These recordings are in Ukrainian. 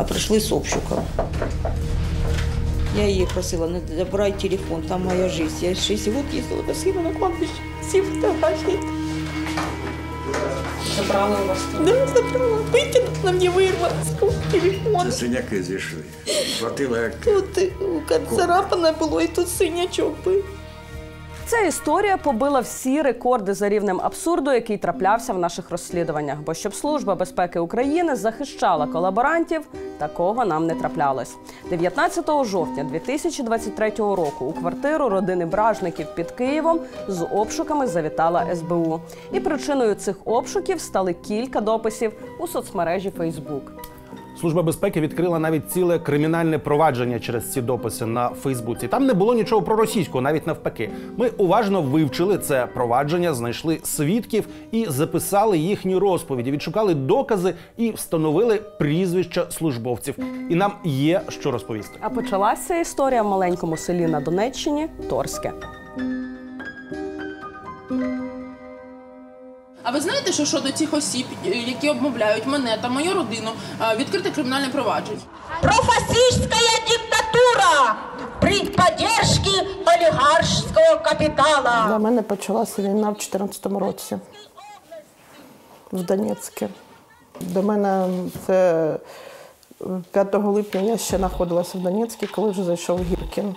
прийшли з обшуком. Я її просила, не забирай телефон, там моя життя. Я 6 років їздила до сина на кладбище, всі фотографії. Забрали у вас? Да, забрала. Витягнула, мені вирвала телефон. Це синяки зійшли. Хватило як... Тут царапане було і тут синячок був. Ця історія побила всі рекорди за рівнем абсурду, який траплявся в наших розслідуваннях. Бо щоб Служба безпеки України захищала колаборантів, такого нам не траплялось. 19 жовтня 2023 року у квартиру родини Бражників під Києвом з обшуками завітала СБУ. І причиною цих обшуків стали кілька дописів у соцмережі Facebook. Служба безпеки відкрила навіть ціле кримінальне провадження через ці дописи на Фейсбуці. Там не було нічого проросійського, навіть навпаки. Ми уважно вивчили це провадження, знайшли свідків і записали їхні розповіді, відшукали докази і встановили прізвища службовців. І нам є що розповісти. А почалася історія в маленькому селі на Донеччині – Торське. А ви знаєте, що щодо цих осіб, які обмовляють мене та мою родину, відкрите кримінальне провадження? Профашистська диктатура при підтримці олігархського капіталу. Для мене почалася війна в 2014 році в Донецьку. До мене це 5 липня я ще знаходилася в Донецьку, коли вже зайшов Гіркін.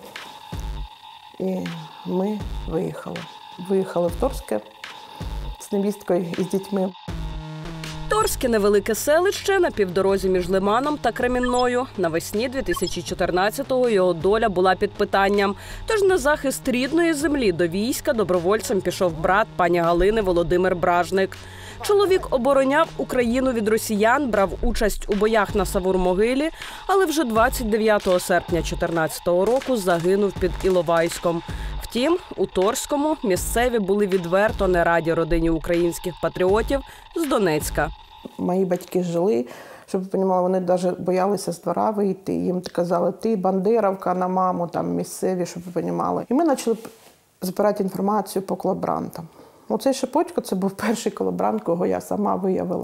І ми виїхали. Виїхали в Торське з невісткою і з дітьми. Торське – невелике селище на півдорозі між Лиманом та Кремінною. Навесні 2014-го його доля була під питанням. Тож на захист рідної землі до війська добровольцем пішов брат пані Галини Володимир Бражник. Чоловік обороняв Україну від росіян, брав участь у боях на Савур-Могилі, але вже 29 серпня 2014 року загинув під Іловайськом. Втім, у Торському місцеві були відверто не раді родині українських патріотів з Донецька. Мої батьки жили, щоб ви розуміли, вони навіть боялися з двора вийти. Їм казали, ти бандеровка на маму, там місцеві, щоб ви розуміли. І ми почали збирати інформацію по колаборантам. Оцей Шепотько – це був перший колаборант, кого я сама виявила.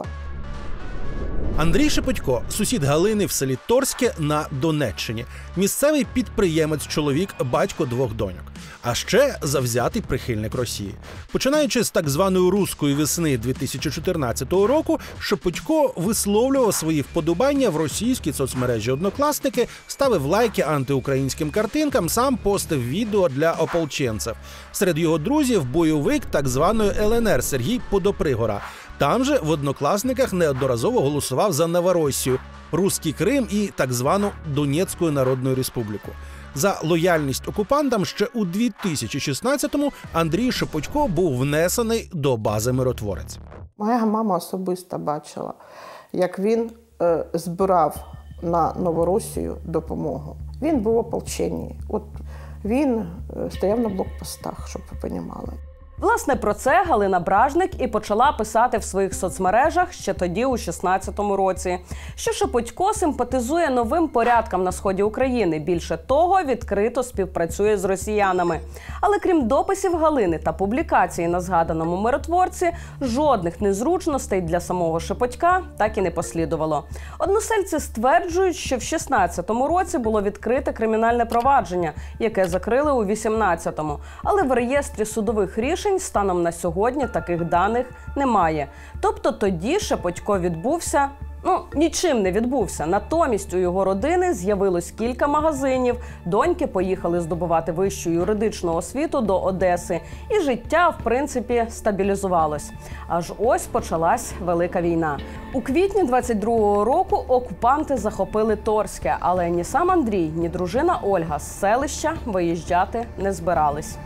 Андрій Шепотько – сусід Галини в селі Торське на Донеччині. Місцевий підприємець-чоловік, батько 2 доньок. А ще завзятий прихильник Росії. Починаючи з так званої «руської весни» 2014 року, Шепотько висловлював свої вподобання в російській соцмережі «Однокласники», ставив лайки антиукраїнським картинкам, сам постив відео для ополченців. Серед його друзів – бойовик так званої ЛНР Сергій Подопригора. Там же в «Однокласниках» неодноразово голосував за Новоросію, Руський Крим і так звану Донецьку Народну Республіку. За лояльність окупантам ще у 2016-му Андрій Шепотько був внесений до бази «Миротворець». Моя мама особисто бачила, як він збирав на Новоросію допомогу. Він був в ополченні. От він стояв на блокпостах, щоб ви розуміли. Власне, про це Галина Бражник і почала писати в своїх соцмережах ще тоді, у 2016 році. Що Шепотько симпатизує новим порядкам на сході України. Більше того, відкрито співпрацює з росіянами. Але крім дописів Галини та публікацій на згаданому «Миротворці», жодних незручностей для самого Шепотька так і не послідувало. Односельці стверджують, що в 2016 році було відкрите кримінальне провадження, яке закрили у 2018-му. Але в реєстрі судових рішень станом на сьогодні таких даних немає. Тобто тоді Шепотько відбувся, нічим не відбувся. Натомість у його родини з'явилось кілька магазинів, доньки поїхали здобувати вищу юридичну освіту до Одеси, і життя, в принципі, стабілізувалось. Аж ось почалась Велика війна. У квітні 22-го року окупанти захопили Торське, але ні сам Андрій, ні дружина Ольга з селища виїжджати не збирались.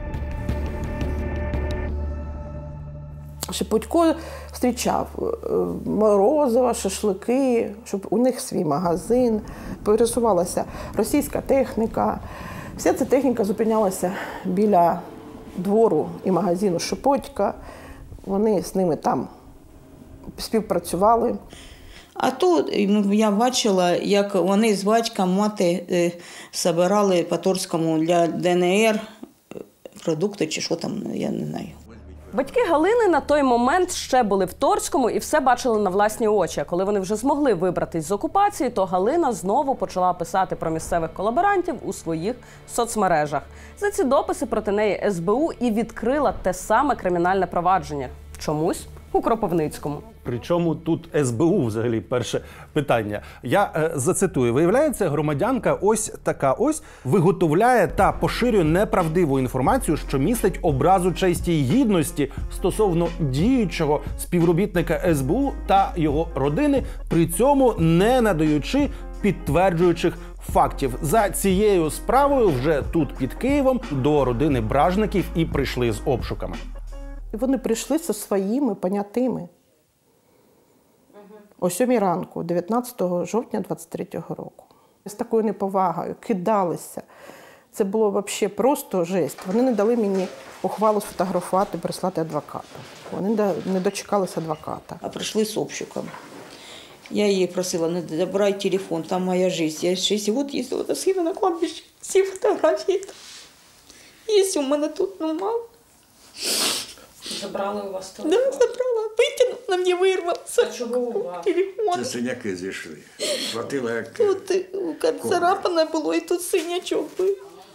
Шепотько зустрічав морозиво, шашлики, щоб у них свій магазин. Пересувалася російська техніка. Вся ця техніка зупинялася біля двору і магазину Шепотька. Вони з ними там співпрацювали. А тут я бачила, як вони з батьком, мати збирали по Торському для ДНР продукти чи що там, я не знаю. Батьки Галини на той момент ще були в Торському і все бачили на власні очі. А коли вони вже змогли вибратись з окупації, то Галина знову почала писати про місцевих колаборантів у своїх соцмережах. За ці дописи проти неї СБУ і відкрила те саме кримінальне провадження. Чомусь у Кропивницькому. Причому тут СБУ взагалі перше питання. Я зацитую. Виявляється, громадянка ось така ось виготовляє та поширює неправдиву інформацію, що містить образу честі й гідності стосовно діючого співробітника СБУ та його родини, при цьому не надаючи підтверджуючих фактів. За цією справою вже тут під Києвом до родини Бражників і прийшли з обшуками. І вони прийшли зі своїми понятими. О 7 ранку, 19 жовтня 23-го року. З такою неповагою кидалися. Це було взагалі просто жесть. Вони не дали мені ухвалу сфотографувати, прислати адвоката. Вони не дочекалися адвоката. А прийшли з обшуком. Я її просила, не забирай телефон, там моя життя. Я 6 років їздила до сина на кладбище. Всі фотографії там. Є у мене тут, ну мало. Забрали у вас телефон? Да, забрала. Витягнула, мені вирвався. А чого у вас? Телефон. Це синяки зійшли. Хватило як... Тут царапане було і тут синячок був.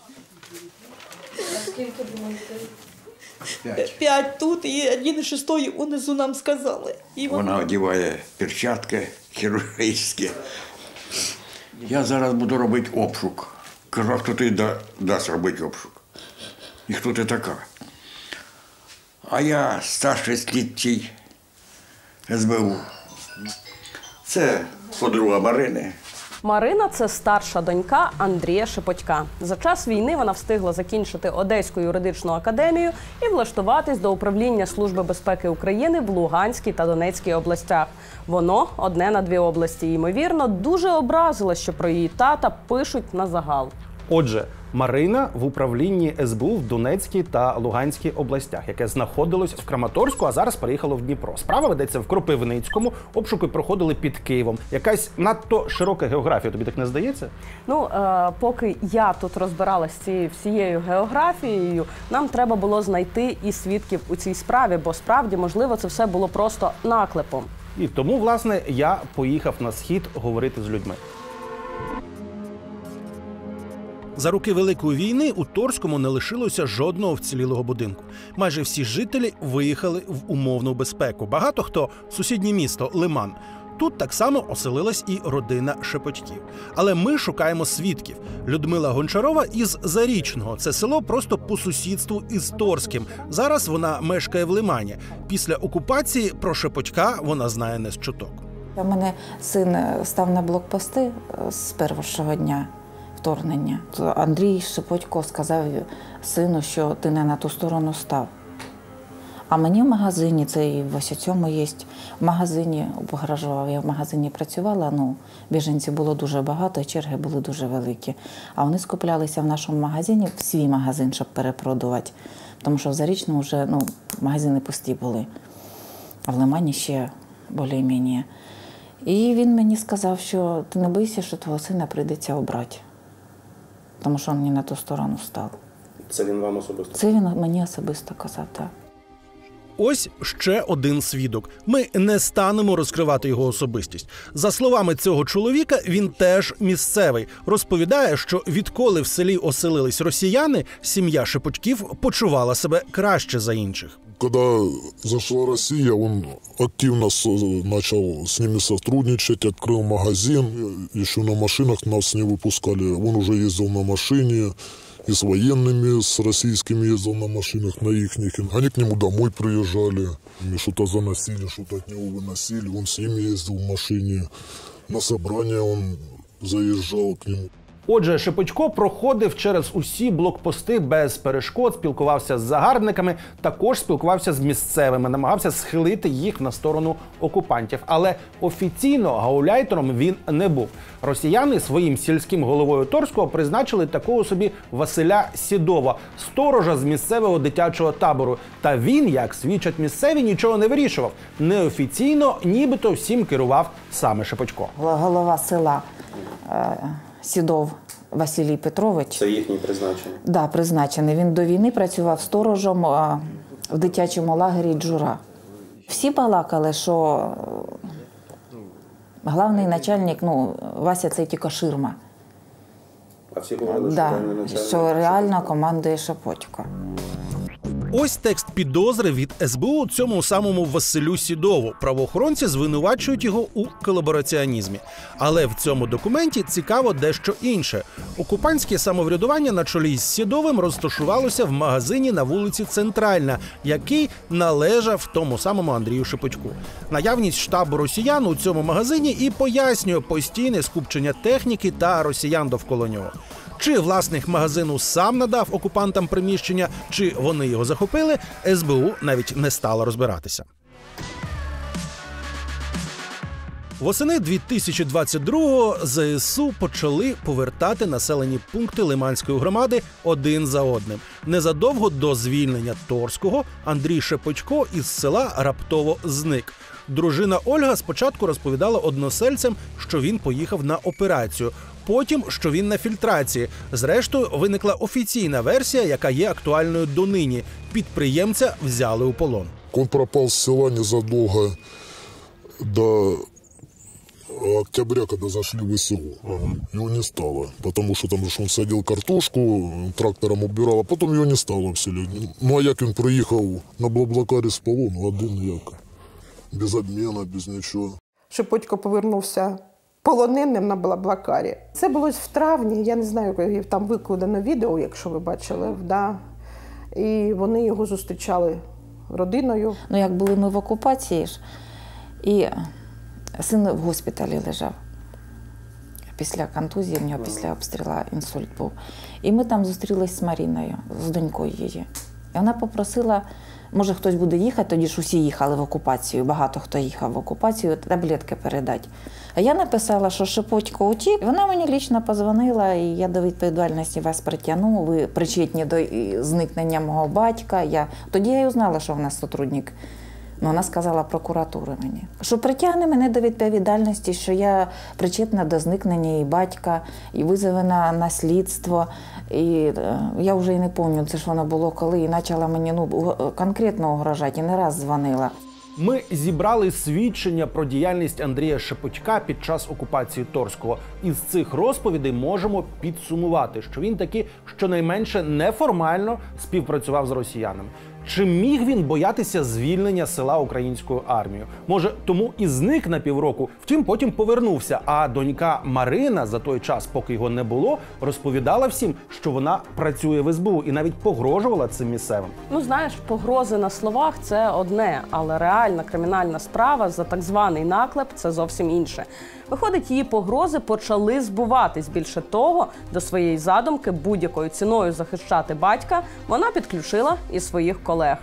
А скільки було людей? 5 тут і 1,6 унизу нам сказали. І Вона одягає перчатки хірургічні. Я зараз буду робити обшук. Кажу, а хто ти дасть робити обшук? І хто ти така? А я старший слідчий СБУ. Це подруга Марини. Марина – це старша донька Андрія Шепотька. За час війни вона встигла закінчити Одеську юридичну академію і влаштуватись до управління Служби безпеки України в Луганській та Донецькій областях. Воно одне на 2 області. Ймовірно, дуже образилась, що про її тата пишуть на загал. Отже, Марина в управлінні СБУ в Донецькій та Луганській областях, яке знаходилось в Краматорську, а зараз переїхало в Дніпро. Справа ведеться в Кропивницькому, обшуки проходили під Києвом. Якась надто широка географія, тобі так не здається? Ну, поки я тут розбиралась з цією всією географією, нам треба було знайти і свідків у цій справі, бо справді, можливо, це все було просто наклепом. І тому, власне, я поїхав на схід говорити з людьми. За роки Великої війни у Торському не лишилося жодного вцілілого будинку. Майже всі жителі виїхали в умовну безпеку. Багато хто – сусіднє місто Лиман. Тут так само оселилась і родина Шепотьків. Але ми шукаємо свідків. Людмила Гончарова із Зарічного. Це село просто по сусідству із Торським. Зараз вона мешкає в Лимані. Після окупації про Шепотька вона знає не з чуток. У мене син став на блокпости з першого дня вторгнення. Андрій Шепотько сказав сину, що ти не на ту сторону став. А мені в магазині, це і в Осяцьому є, в магазині погрожував. Я в магазині працювала, біженців було дуже багато, і черги були дуже великі. А вони скуплялися в нашому магазині, в свій магазин, щоб перепродувати. Тому що в Зарічному вже магазини пусті були, а в Лимані ще більш-менш. І він мені сказав, що ти не бойся, що твого сина прийдеться обрати. Тому що він не на ту сторону став. Це він вам особисто? Це він мені особисто казав, так. Ось ще один свідок. Ми не станемо розкривати його особистість. За словами цього чоловіка, він теж місцевий. Розповідає, що відколи в селі оселились росіяни, сім'я Шепотьків почувала себе краще за інших. Когда зашла Россия, он активно начал с ними сотрудничать, открыл магазин. Еще на машинах нас не выпускали. Он уже ездил на машине, и с военными, с российскими ездил на машинах, на ихних. Они к нему домой приезжали, что-то заносили, что-то от него выносили. Он с ними ездил в машине. На собрание он заезжал к нему. Отже, Шепотько проходив через усі блокпости без перешкод, спілкувався з загарбниками, також спілкувався з місцевими, намагався схилити їх на сторону окупантів. Але офіційно гауляйтером він не був. Росіяни своїм сільським головою Торського призначили такого собі Василя Сідова, сторожа з місцевого дитячого табору. Та він, як свідчать місцеві, нічого не вирішував. Неофіційно нібито всім керував саме Шепотько. Голова села Сідов Василій Петрович. Це їхній призначений? Так, призначений. Він до війни працював сторожем в дитячому лагері «Джура». Всі балакали, що головний начальник, Вася, це тільки ширма. А всі говорили, що реально командує Шепотько. Ось текст підозри від СБУ цьому самому Василю Сідову. Правоохоронці звинувачують його у колабораціонізмі. Але в цьому документі цікаво дещо інше. Окупантське самоврядування на чолі з Сідовим розташувалося в магазині на вулиці Центральна, який належав тому самому Андрію Шепотьку. Наявність штабу росіян у цьому магазині і пояснює постійне скупчення техніки та росіян довкола нього. Чи власник магазину сам надав окупантам приміщення, чи вони його захопили, СБУ навіть не стало розбиратися. Восени 2022-го ЗСУ почали повертати населені пункти Лиманської громади один за одним. Незадовго до звільнення Торського Андрій Шепотько із села раптово зник. Дружина Ольга спочатку розповідала односельцям, що він поїхав на операцію. Потім, що він на фільтрації. Зрештою, виникла офіційна версія, яка є актуальною донині. Підприємця взяли у полон. Он пропал с села незадолго до октября, когда зашли в СИО. Его не стало, потому что там он садил картошку, трактором убирал, а потом его не стало в селе. Ну а як він приїхав на Блаблакарі з полону, один як. Без обміну, без нічого. Шепотько повернувся полоненим на Блаблакарі. Це було в травні, я не знаю, там викладено відео, якщо ви бачили, да. І вони його зустрічали родиною. Як були ми в окупації ж, і син в госпіталі лежав. Після контузії, в нього після обстрілу інсульт був. І ми там зустрілись з Маріною, з донькою її. І вона попросила, може хтось буде їхати, тоді ж усі їхали в окупацію, багато хто їхав в окупацію, таблетки передати. А я написала, що Шепотько утік. Вона мені лічно подзвонила, і я до відповідальності вас притягну, ви причетні до зникнення мого батька. Тоді я й узнала, що в нас сотрудник. Вона сказала прокуратури мені, що притягне мене до відповідальності, що я причетна до зникнення її батька, і визовена на слідство. І я вже і не пам'ятаю, це ж воно було коли, і почала мені конкретно угрожати, і не раз дзвонила. Ми зібрали свідчення про діяльність Андрія Шепотька під час окупації Торського. Із цих розповідей можемо підсумувати, що він таки щонайменше неформально співпрацював з росіянами. Чи міг він боятися звільнення села українською армією? Може, тому і зник на півроку, втім потім повернувся. А донька Марина за той час, поки його не було, розповідала всім, що вона працює в СБУ і навіть погрожувала цим місцевим. Знаєш, погрози на словах – це одне, але реальна кримінальна справа за так званий наклеп – це зовсім інше. Виходить, її погрози почали збуватись. Більше того, до своєї задумки будь-якою ціною захищати батька вона підключила і своїх колег.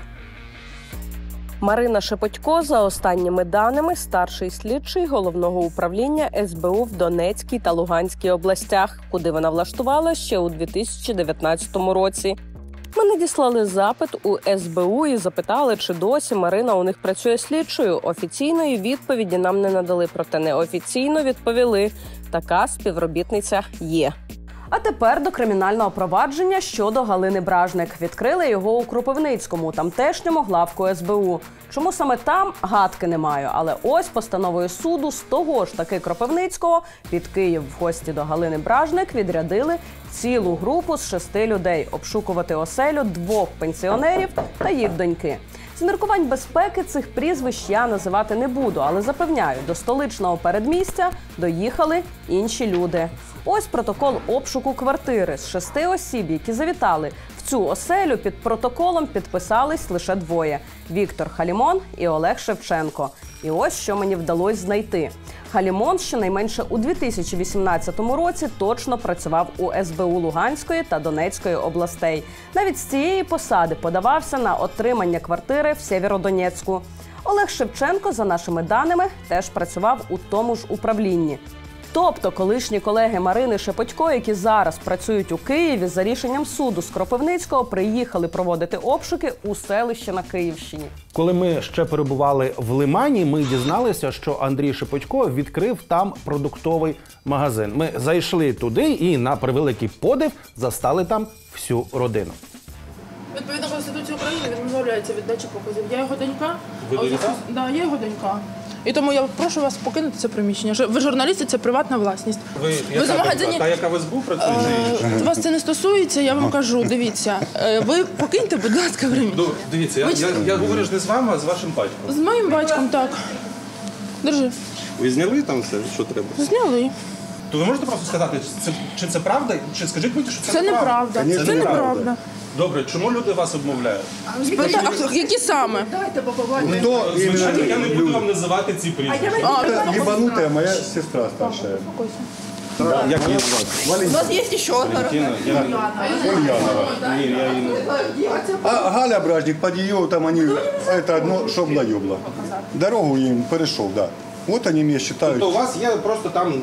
Марина Шепотько, за останніми даними, старший слідчий Головного управління СБУ в Донецькій та Луганській областях, куди вона влаштувала ще у 2019 році. Ми надіслали запит у СБУ і запитали, чи досі Марина у них працює слідчою. Офіційної відповіді нам не надали, проте неофіційно відповіли – така співробітниця є. А тепер до кримінального провадження щодо Галини Бражник. Відкрили його у Кропивницькому, тамтешньому главку СБУ. Чому саме там, гадки не маю. Але ось постановою суду з того ж таки Кропивницького під Київ в гості до Галини Бражник відрядили цілу групу з 6 людей обшукувати оселю 2 пенсіонерів та їх доньки. З міркувань безпеки цих прізвищ я називати не буду, але запевняю, до столичного передмістя доїхали інші люди. Ось протокол обшуку квартири. З 6 осіб, які завітали в цю оселю, під протоколом підписались лише 2 – Віктор Халімон і Олег Шевченко. І ось що мені вдалося знайти. Халімон щонайменше у 2018 році точно працював у СБУ Луганської та Донецької областей. Навіть з цієї посади подавався на отримання квартири в Сєвєродонецьку. Олег Шевченко, за нашими даними, теж працював у тому ж управлінні. Тобто колишні колеги Марини Шепотько, які зараз працюють у Києві, за рішенням суду з Кропивницького приїхали проводити обшуки у селище на Київщині. Коли ми ще перебували в Лимані, ми дізналися, що Андрій Шепотько відкрив там продуктовий магазин. Ми зайшли туди і, на превеликий подив, застали там всю родину. Відповідно Конституції України він відмовляється від дачі показів. Я його донька. Ви донька? Да, я його донька. І тому я прошу вас покинути це приміщення. Ви журналісти, це приватна власність. Ви в магазині... Та, яка в СБУ працює? Вас це не стосується, я вам кажу, дивіться. Ви покиньте, будь ласка, приміщення. Дивіться, я говорю ж не з вами, а з вашим батьком. З моїм батьком, так. Держи. Ви зняли там все, що треба? Зняли. То ви можете просто сказати, чи це правда, чи скажіть мені, що Це неправда. Це неправда. Добре, чому люди вас обмовляють? Які саме? Звичайно, я не буду вам називати ці прізвища. Ебанутая моя сестра старшая. Як її звати? У нас є ще одна. Ульянова. Ні, я її не знаю. А Галя Бражник, под ее там они, это одно шобло-ёбло. Дорогу им перешел, да. Вот они меня считают. То у вас є просто там...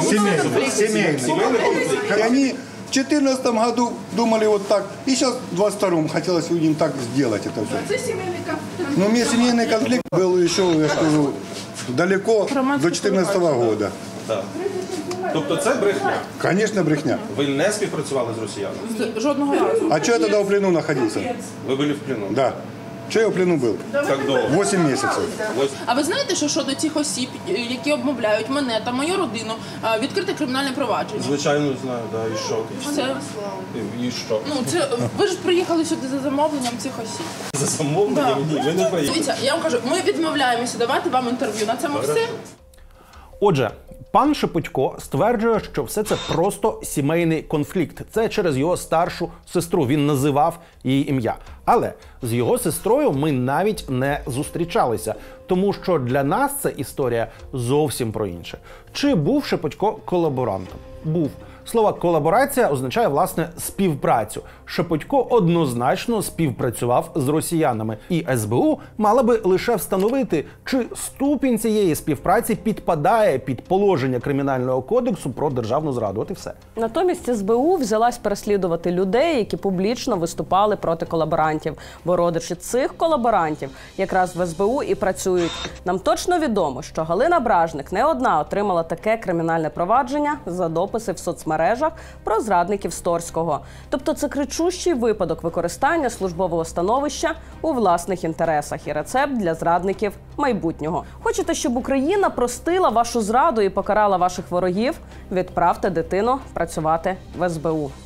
Семейный конфликт. И они в 2014 году думали вот так, и сейчас в 2022 хотелось им так сделать это все. Це сімейний конфлікт. Но у меня семейный конфликт был еще, я скажу, далеко до 2014 года. Так. Тобто це брехня? Конечно, брехня. Ви не співпрацювали з росіянами? Жодного разу. А что я тогда в плену находился? Ви були в плену? Да. Что я в плену был? Так довго? 8 месяцев. А ви знаєте, що щодо цих осіб, які обмовляють мене та мою родину, відкрите кримінальне провадження? Звичайно, знаю, да. І що? Все. І що? Ну, це ви ж приїхали сюди за замовленням цих осіб. За замовленням? Ні, ви не приїхали. Дивіться, я вам кажу, ми відмовляємося давати вам інтерв'ю. На цьому все. Отже, пан Шепетько стверджує, що все це просто сімейний конфлікт. Це через його старшу сестру. Він називав її ім'я. Але з його сестрою ми навіть не зустрічалися, тому що для нас ця історія зовсім про інше. Чи був Шепетько колаборантом? Був. Слово «колаборація» означає, власне, співпрацю. Шепетько однозначно співпрацював з росіянами. І СБУ мала би лише встановити, чи ступінь цієї співпраці підпадає під положення Кримінального кодексу про державну зраду. От і все. Натомість СБУ взялась переслідувати людей, які публічно виступали проти колаборантів. Бо родичі цих колаборантів якраз в СБУ і працюють. Нам точно відомо, що Галина Бражник не одна отримала таке кримінальне провадження за дописи в соцмережах про зрадників Сторського. Тобто це кричущий випадок використання службового становища у власних інтересах і рецепт для зрадників майбутнього. Хочете, щоб Україна простила вашу зраду і покарала ваших ворогів? Відправте дитину працювати в СБУ.